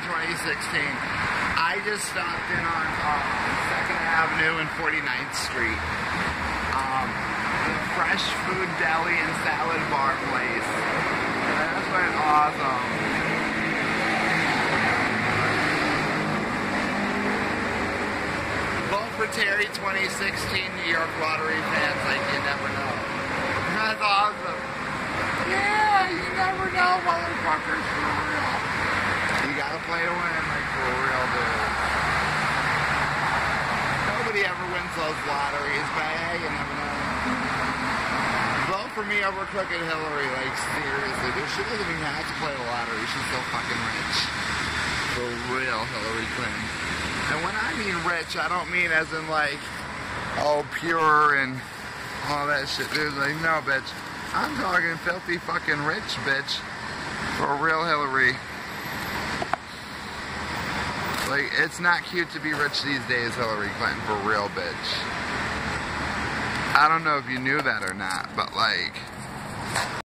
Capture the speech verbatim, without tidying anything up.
twenty sixteen. I just stopped in on uh, second Avenue and forty-ninth Street. Um, the Fresh Food Deli and Salad Bar place. That's been awesome. Vote for Terry twenty sixteen New York Lottery fans, like you never know. That's awesome. Yeah, you never know, motherfuckers, for real. You gotta play to win, like for real, dude. Nobody ever wins those lotteries, but hey, you never know. Vote for me over Crooked Hillary, like seriously, dude. She doesn't even have to play the lottery. She's so fucking rich. For real, Hillary Clinton. And when I mean rich, I don't mean as in like, oh, pure and all that shit, dude. Like, no, bitch. I'm talking filthy fucking rich, bitch. For real, Hillary. Like, it's not cute to be rich these days, Hillary Clinton. For real, bitch. I don't know if you knew that or not, but like...